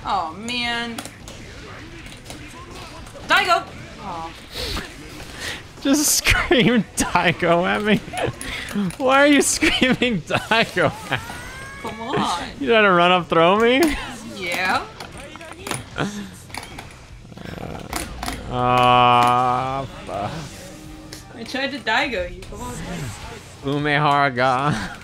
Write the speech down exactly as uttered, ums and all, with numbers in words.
Oh man. Daigo! Oh. Just scream Daigo at me. Why are you screaming Daigo at me? Come on. You trying to run up throw me? Yeah. Ah, uh, I tried to Daigo you. Come on. Umehara ga.